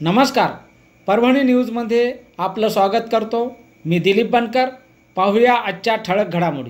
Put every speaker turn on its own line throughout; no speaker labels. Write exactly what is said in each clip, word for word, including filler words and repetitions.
नमस्कार, परभणी न्यूजमध्ये आपलं स्वागत करतो। मी दिलीप बनकर। पाहूया आजच्या ठळक घडामोडी।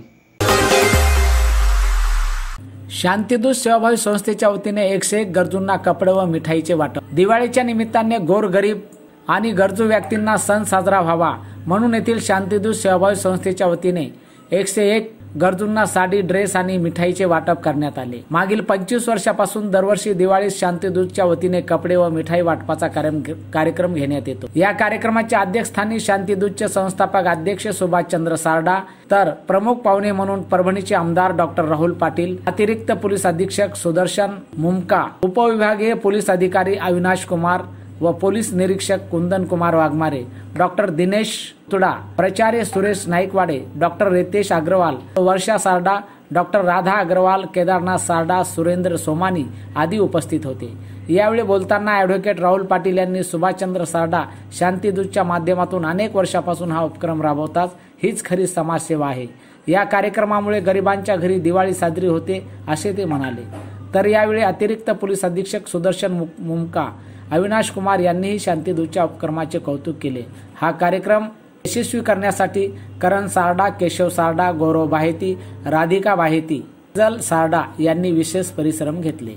शांतिदूत सेवाभावी संस्थेच्या वतीने एकशे एक गरजूंना कपडे व मिठाईचे वाटप। दिवाळीच्या निमित्ताने गोरगरीब आणि गरजू व्यक्तींना सण साजरा व्हावा म्हणून येथील शांतिदूत सेवाभावी संस्थेच्या वतीने एकशे एक गरजूंना साडी, ड्रेस आणि मिठाईचे वाटप करण्यात आले। मागील पंचवीस वर्षापासून दरवर्षी दिवाळीत शांतिदूतच्या वतीने कपडे व मिठाई वाटपाचा कार्यक्रम घेण्यात येतो। या कार्यक्रमाच्या अध्यक्षस्थानी शांतिदूतचे संस्थापक अध्यक्ष सुभाषचंद्र सारडा, तर प्रमुख पाहुणे म्हणून परभणीचे आमदार डॉक्टर राहुल पाटील, अतिरिक्त पोलीस अधीक्षक सुदर्शन मुमका, उपविभागीय पोलीस अधिकारी अविनाश कुमार व पोलीस निरीक्षक कुंदन कुमार वाघमारे, डॉक्टर दिनेश तुडा, प्राचार्य सुरेश नाईकवाडे, डॉक्टर रितेश अग्रवाल, वर्षा सारडा, डॉक्टर राधा अग्रवाल, केदारनाथ सारडा, सुरेंद्र सोमानी आदी उपस्थित होते। यावेळी बोलताना ॲडव्होकेट राहुल पाटील यांनी सुभाषचंद्र सारडा शांतिदूतच्या माध्यमातून अनेक वर्षापासून हा उपक्रम राबवतात, हीच खरी समाजसेवा आहे। या कार्यक्रमामुळे गरिबांच्या घरी दिवाळी साजरी होते असे ते म्हणाले। तर यावेळी अतिरिक्त पोलीस अधीक्षक सुदर्शन मुमका, अविनाश कुमार यांनीही शांतिदूतच्या उपक्रमाचे कौतुक केले। हा कार्यक्रम यशस्वी करण्यासाठी करण सारडा, केशव सारडा, गौरव बाहेती, राधिका बाहेती, जल सारडा यांनी विशेष परिश्रम घेतले।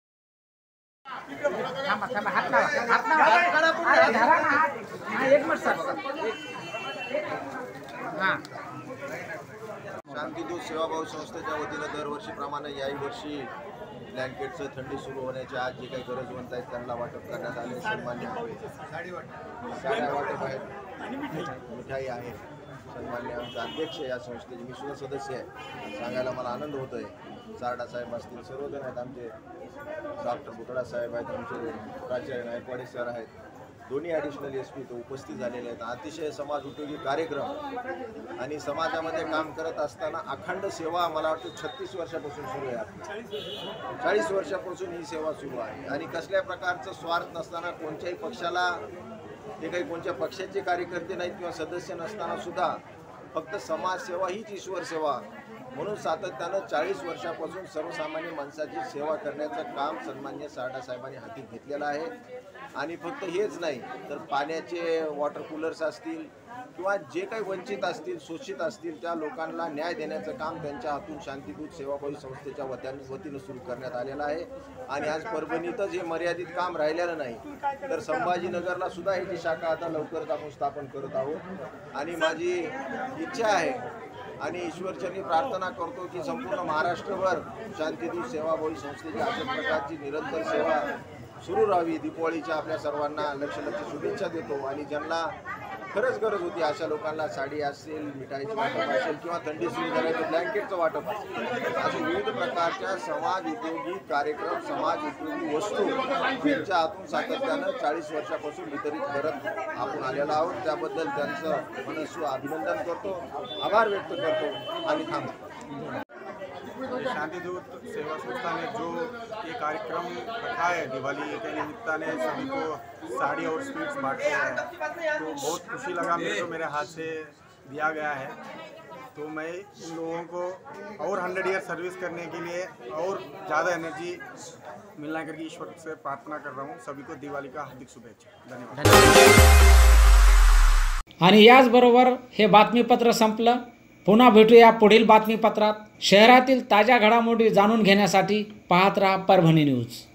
शांतिदूत सेवाभावी संस्थेच्या वतीने दरवर्षीप्रमाणे याही वर्षी ब्लँकेटचं थंडी सुरू होण्याच्या आज जे काही गरजवंत आहेत त्यांना वाटप करण्यात आले। सन्मान्य साड्या वाटप आहेत, मिठाई आहे। सन्मान्य आमचे अध्यक्ष या संस्थेचे, मी सुद्धा सदस्य आहे, सांगायला मला आनंद होतो आहे। सारडा साहेब असतील, सर्वजण आहेत, आमचे डॉक्टर बुतडा साहेब आहेत, आमचे प्राचार्य नायकवाडे सर आहेत, दोन्ही ॲडिशनल एस पी तो उपस्थित झालेले आहेत। अतिशय समाज उपयोगी कार्यक्रम आणि समाजामध्ये काम करत असताना अखंड सेवा मला वाटतं छत्तीस वर्षापासून सुरू आहे, चाळीस वर्षापासून ही सेवा सुरू आहे। आणि कसल्या प्रकारचं स्वार्थ नसताना, कोणत्याही पक्षाला, ते काही कोणत्या पक्षाचे कार्यकर्ते नाहीत किंवा सदस्य नसताना सुद्धा फक्त समाजसेवा हीच ईश्वर सेवा म्हणून सातत्यानं चाळीस वर्षापासून सर्वसामान्य माणसाची सेवा करण्याचं काम सन्मान्य सारडा साहेबांनी हाती घेतलेलं आहे। आणि फक्त हेच नाही तर पाण्याचे वॉटर कूलर्स असतील किंवा जे काही वंचित असतील, शोषित असतील, त्या लोकांना न्याय देण्याचं काम त्यांच्या हातून शांतिदूत सेवाभावी संस्थेच्या वतीने वतीनं सुरू करण्यात आलेलं आहे। आणि आज परभणीतच हे मर्यादित काम राहिलेलं नाही, तर संभाजीनगरला सुद्धा याची शाखा आता लवकरच आपण स्थापन करत आहोत। आणि माझी इच्छा आहे आणि ईश्वरचरणी प्रार्थना करतो की संपूर्ण महाराष्ट्रभर शांतिदूत सेवाभावी संस्थेची अशा प्रकारची निरंतर सेवा सुरू राहावी। दीपावलीच्या आपल्या सर्वांना लक्ष लक्ष शुभेच्छा देतो। आणि ज्यांना खरंच गरज होती अशा लोकांना साडी असेल, मिठाईचं वाटप असेल किंवा थंडी सुरू झाल्याचं ब्लँकेटचं वाटप असेल, असे विविध प्रकारच्या समाज उपयोगी कार्यक्रम, समाज उपयोगी वस्तू त्यांच्या हातून सातत्यानं चाळीस वर्षापासून वितरित करत आपण आलेलो आहोत। त्याबद्दल त्यांचं मनस्वी अभिनंदन करतो, आभार व्यक्त करतो आणि थांबतो।
शांतिदूत सेवा संस्था ने जो ये कार्यक्रम रखा है दिवाली के निमित्ताने सभी को साड़ी और स्वीट्स बांटे हैं, तो बहुत खुशी लगा मेरे को, मेरे हाथ से दिया गया है। तो मैं इन लोगों को और हंड्रेड ईयर सर्विस करने के लिए और ज़्यादा एनर्जी मिलना करके ईश्वर से प्रार्थना कर रहा हूँ। सभी को दिवाळी का हार्दिक शुभेच्छा, धन्यवाद।
आणि याचबरोबर हे बातमीपत्र संपलं। पुन्हा भेटूया पुढील बातमीपत्रात। शहरातील ताज्या घडामोडी जाणून घेण्यासाठी पाहत रहा परभणी न्यूज।